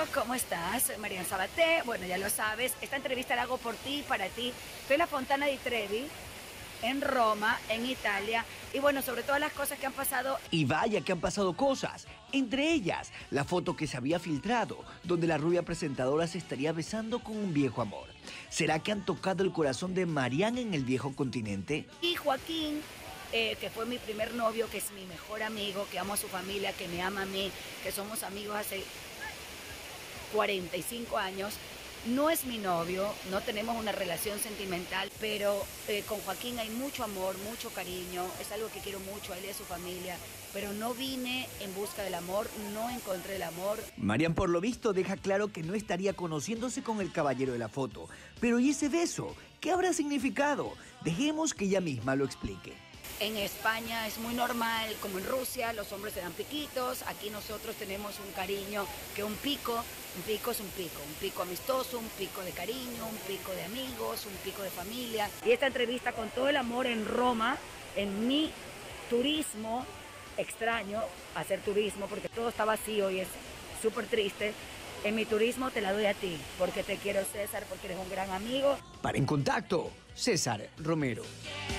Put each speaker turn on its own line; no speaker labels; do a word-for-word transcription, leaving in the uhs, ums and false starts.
¿cómo estás? Soy Marian Sabaté. Bueno, ya lo sabes, esta entrevista la hago por ti y para ti. Estoy en la Fontana di Trevi, en Roma, en Italia, y bueno, sobre todas las cosas que han pasado.
Y vaya que han pasado cosas, entre ellas la foto que se había filtrado, donde la rubia presentadora se estaría besando con un viejo amor. ¿Será que han tocado el corazón de Marian en el viejo continente?
Y Joaquín, eh, que fue mi primer novio, que es mi mejor amigo, que amo a su familia, que me ama a mí, que somos amigos hace cuarenta y cinco años, no es mi novio, no tenemos una relación sentimental, pero eh, con Joaquín hay mucho amor, mucho cariño, es algo que quiero mucho a él y a su familia, pero no vine en busca del amor, no encontré el amor.
Marian, por lo visto, deja claro que no estaría conociéndose con el caballero de la foto. Pero ¿y ese beso? ¿Qué habrá significado? Dejemos que ella misma lo explique.
En España es muy normal, como en Rusia, los hombres se dan piquitos. Aquí nosotros tenemos un cariño que un pico, un pico es un pico, un pico amistoso, un pico de cariño, un pico de amigos, un pico de familia. Y esta entrevista con todo el amor en Roma, en mi turismo extraño, hacer turismo, porque todo está vacío y es súper triste. En mi turismo te la doy a ti, porque te quiero, César, porque eres un gran amigo.
Para En Contacto, César Romero.